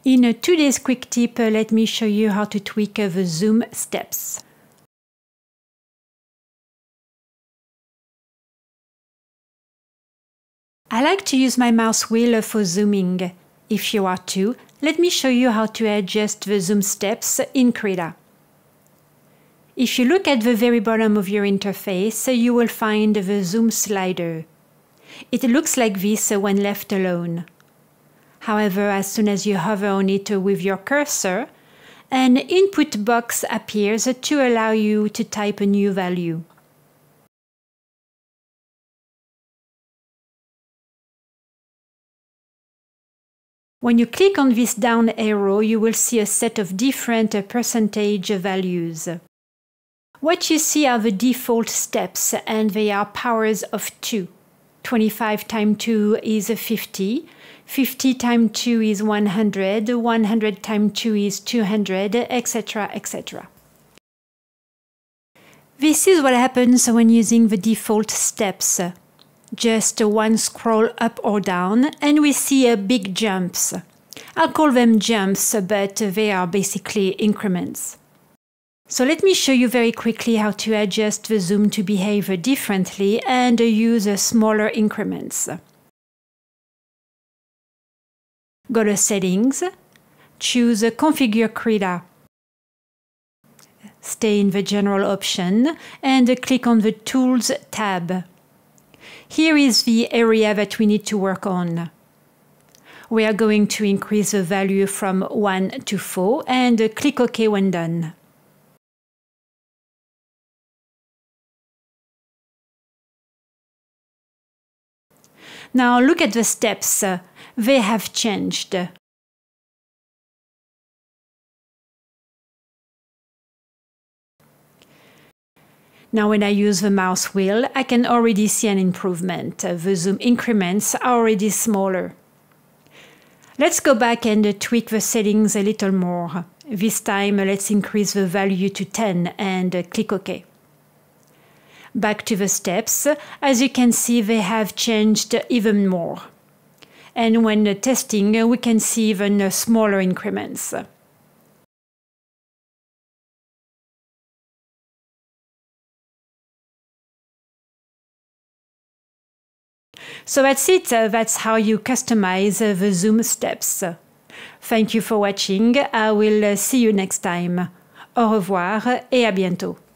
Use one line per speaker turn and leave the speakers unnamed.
In today's quick tip, let me show you how to tweak the zoom steps. I like to use my mouse wheel for zooming. If you are too, let me show you how to adjust the zoom steps in Krita. If you look at the very bottom of your interface, you will find the zoom slider. It looks like this when left alone. However, as soon as you hover on it with your cursor, an input box appears to allow you to type a new value. When you click on this down arrow, you will see a set of different percentage values. What you see are the default steps, and they are powers of 2. 25 times 2 is 50, 50 times 2 is 100, 100 times 2 is 200, etc., etc. This is what happens when using the default steps. Just one scroll up or down, and we see big jumps. I'll call them jumps, but they are basically increments. So let me show you very quickly how to adjust the zoom to behave differently and use smaller increments. Go to Settings, choose Configure Krita. Stay in the General option and click on the Tools tab. Here is the area that we need to work on. We are going to increase the value from 1 to 4 and click OK when done. Now look at the steps. They have changed. Now when I use the mouse wheel, I can already see an improvement. The zoom increments are already smaller. Let's go back and tweak the settings a little more. This time let's increase the value to 10 and click OK. Back to the steps. As you can see, they have changed even more. And when testing, we can see even smaller increments. So that's it. That's how you customize the zoom steps. Thank you for watching. I will see you next time. Au revoir et à bientôt.